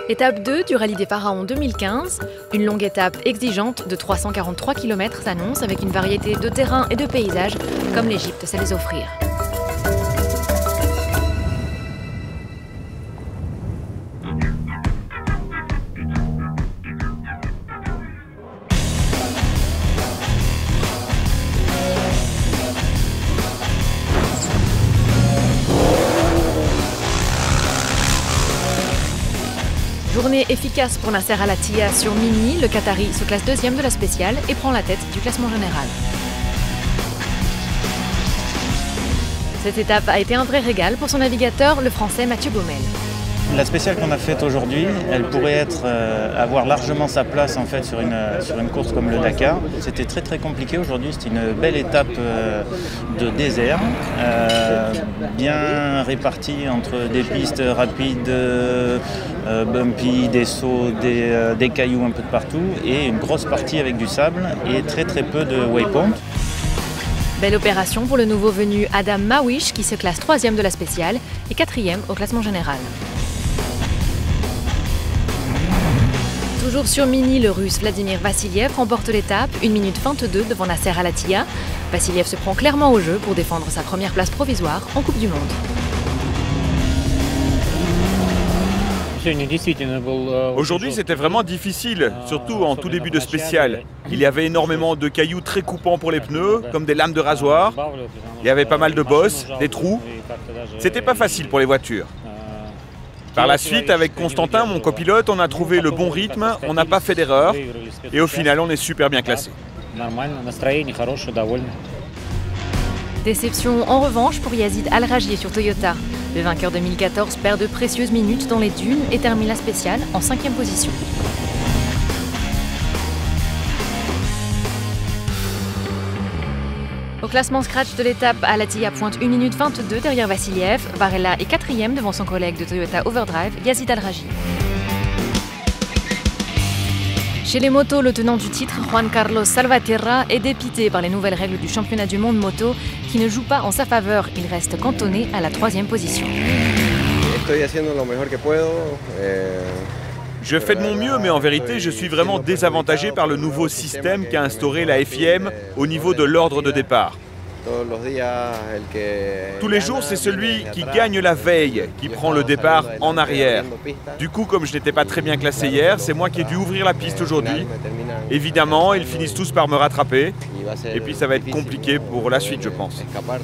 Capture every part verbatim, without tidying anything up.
Étape deux du Rallye des Pharaons deux mille quinze, une longue étape exigeante de trois cent quarante-trois kilomètres s'annonce avec une variété de terrains et de paysages comme l'Égypte sait les offrir. Journée efficace pour Nasser Al-Attiyah sur Mini, le Qatari se classe deuxième de la spéciale et prend la tête du classement général. Cette étape a été un vrai régal pour son navigateur, le Français Mathieu Baumel. La spéciale qu'on a faite aujourd'hui, elle pourrait être, euh, avoir largement sa place en fait, sur, une, sur une course comme le Dakar. C'était très très compliqué aujourd'hui, c'était une belle étape euh, de désert, euh, bien répartie entre des pistes rapides, euh, bumpy, des sauts, des, euh, des cailloux un peu de partout et une grosse partie avec du sable et très très peu de waypoint. Belle opération pour le nouveau venu Adam Mawish qui se classe troisième de la spéciale et quatrième au classement général. Toujours sur Mini, le Russe Vladimir Vassiliev remporte l'étape, une minute vingt-deux devant Nasser Al-Attiyah. Vassiliev se prend clairement au jeu pour défendre sa première place provisoire en Coupe du Monde. Aujourd'hui, c'était vraiment difficile, surtout en tout début de spécial. Il y avait énormément de cailloux très coupants pour les pneus, comme des lames de rasoir. Il y avait pas mal de bosses, des trous. C'était pas facile pour les voitures. Par la suite, avec Constantin, mon copilote, on a trouvé le bon rythme, on n'a pas fait d'erreur et au final, on est super bien classé. Déception en revanche pour Yazid Al-Raji sur Toyota. Le vainqueur deux mille quatorze perd de précieuses minutes dans les dunes et termine la spéciale en cinquième position. Au classement scratch de l'étape, Al-Attiyah pointe une minute vingt-deux derrière Vassiliev. Varela est quatrième devant son collègue de Toyota Overdrive, Yazid Al-Raji. Chez les motos, le tenant du titre, Juan Carlos Salvatierra, est dépité par les nouvelles règles du championnat du monde moto qui ne jouent pas en sa faveur. Il reste cantonné à la troisième position. Je fais de mon mieux, mais en vérité, je suis vraiment désavantagé par le nouveau système qu'a instauré la F I M au niveau de l'ordre de départ. Tous les jours, c'est celui qui gagne la veille qui prend le départ en arrière. Du coup, comme je n'étais pas très bien classé hier, c'est moi qui ai dû ouvrir la piste aujourd'hui. Évidemment, ils finissent tous par me rattraper. Et puis ça va être compliqué pour la suite, je pense.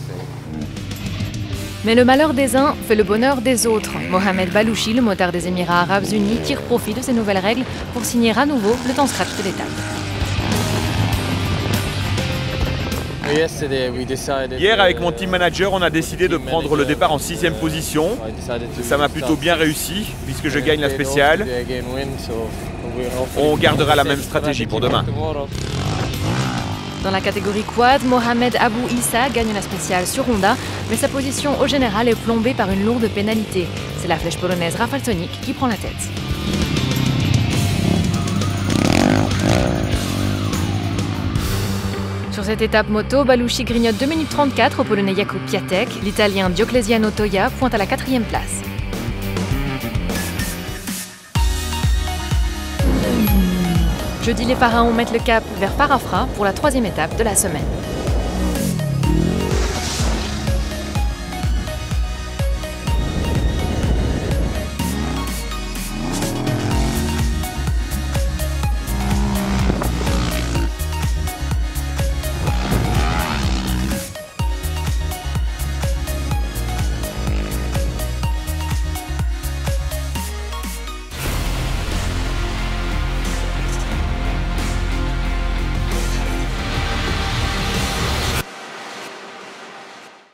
Mais le malheur des uns fait le bonheur des autres. Mohamed Balouchi, le motard des Émirats Arabes Unis, tire profit de ces nouvelles règles pour signer à nouveau le temps scratch de l'étape. Hier, avec mon team manager, on a décidé de prendre le départ en sixième position. Ça m'a plutôt bien réussi, puisque je gagne la spéciale. On gardera la même stratégie pour demain. Dans la catégorie quad, Mohamed Abou Issa gagne la spéciale sur Honda, mais sa position au général est plombée par une lourde pénalité. C'est la flèche polonaise Rafał Tonik qui prend la tête. Sur cette étape moto, Balouchi grignote deux minutes trente-quatre au Polonais Jakub Piatek. L'Italien Dioclesiano Toia pointe à la quatrième place. Jeudi, les Pharaons mettent le cap vers Farafra pour la troisième étape de la semaine.